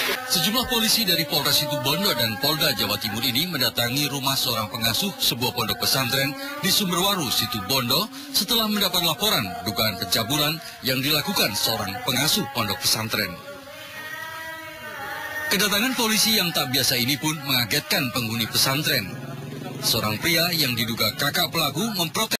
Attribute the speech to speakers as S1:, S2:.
S1: Sejumlah polisi dari Polres Situbondo dan Polda Jawa Timur ini mendatangi rumah seorang pengasuh sebuah pondok pesantren di Sumberwaru, Situbondo setelah mendapat laporan dugaan pencabulan yang dilakukan seorang pengasuh pondok pesantren. Kedatangan polisi yang tak biasa ini pun mengagetkan penghuni pesantren. Seorang pria yang diduga kakak pelaku memprotes